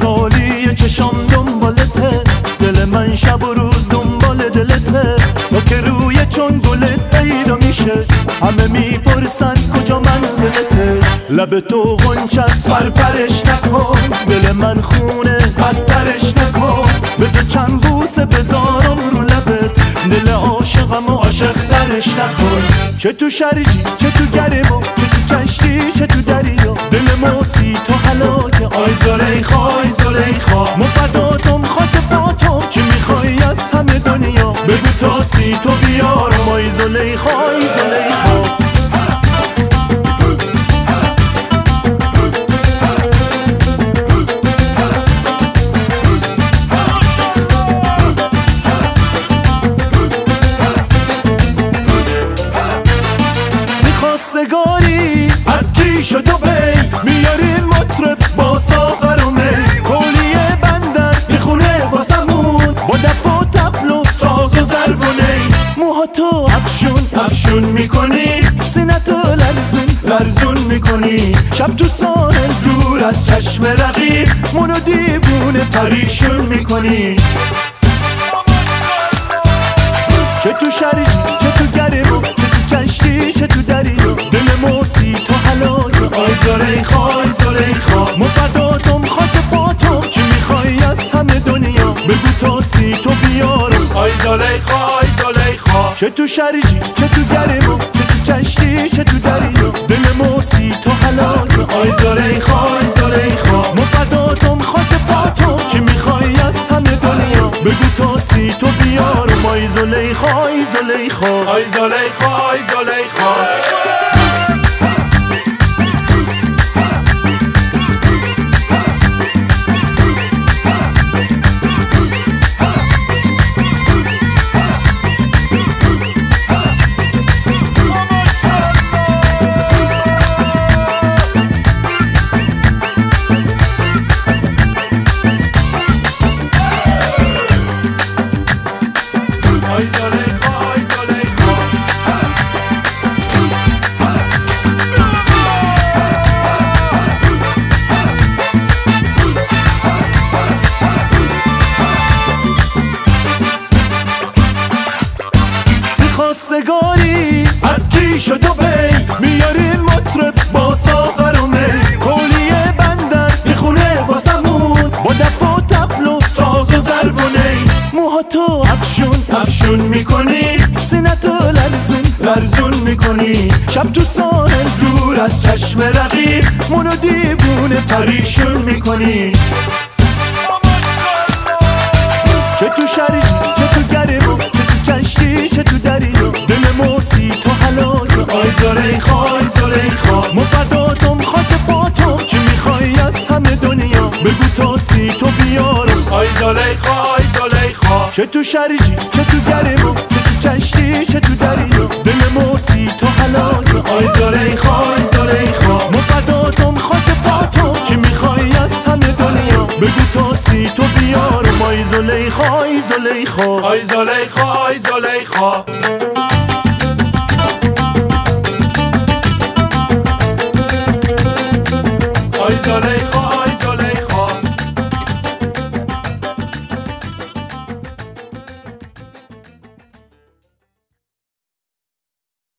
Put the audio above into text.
سالی چشام دنبالته، دل من شب و روز دنبال دلته. تا که روی چون گلت پیدا میشه همه میپرسن کجا منزلته. لب تو غنچه است پرپرش نکن، دل من خونه بدترش نکن. بذار چند بوسه بذارم رو لبت، دل عاشقم و عاشق ترش نکن. چه تو شرجی چه تو گرما، چه تو کشتی چه تو دریا، دل موسی تو هلاکه. آی زلیخا آی زلیخا، مفداتم خاک پاتم، چی میخوای از همه دنیا بگو تاستی تو بیارم. آی زلیخا آی زلیخا. خواستگاری از کی شد و بی، میاریم مطرب با ساغر و می. کولیه بندر میخونه واسمون با دف و تبل و ساز و ضرب و نی. موهاتو افشون میکنی، سینتو لرزون میکنی. شب تو ساحل دور از چشم رقیب، منو دیوونه پریشون میکنی. چه تو شرجی چه تو گرما، چه تو کشتی چه تو دریا، دل موسی تو هلاکه. آی زلیخا آی زلیخا، مفداتم خاک پاتم، چی میخوای از همه دنیا بگو تاستی تو بیارم. آی زلیخا آی زلیخا. چه تو شرجی چه تو گرما، چه تو کشتی چه تو دریا، دل موسی تو هلاکه. آی زلیخا آی زلیخا، مفداتم خاک پاتم، چی میخوای از همه دنیا بگو تاستی تو بیارم. آی زلیخا آی زلیخا آی زلیخا آی زلیخا. خواستگاری از کی شد و بی، میاریم مطرب با ساغر و می. کولیه بندر میخونه واسمون با دف و تبل و ساز و ضرب و نی. موهاتو افشون میکنی، سینتو لرزون میکنی. شب تو ساحل دور از چشم رقیب، منو دیوونه پریشون میکنی. چه تو شرجی چه تو گرما، چه تو کشتی چه تو دریا، دل موسی تو هلاکه. آی زلیخا آی زلیخا، مفداتم خاک پاتم، چی میخوای از همه دنیا بگو تاستی تو بیارم. آی زلیخا آی زلیخا. چه تو شرجی چه تو گرما، چه تو کشتی چه تو دریا، دل موسی تو هلاکه. آی زلیخا آی زلیخا، مفداتم خاک پاتم، چی میخوای از همه دنیا بگو تاستی تو بیارم. آی زلیخا آی زلیخا آی زلیخا آی زلیخا. آی زلیخا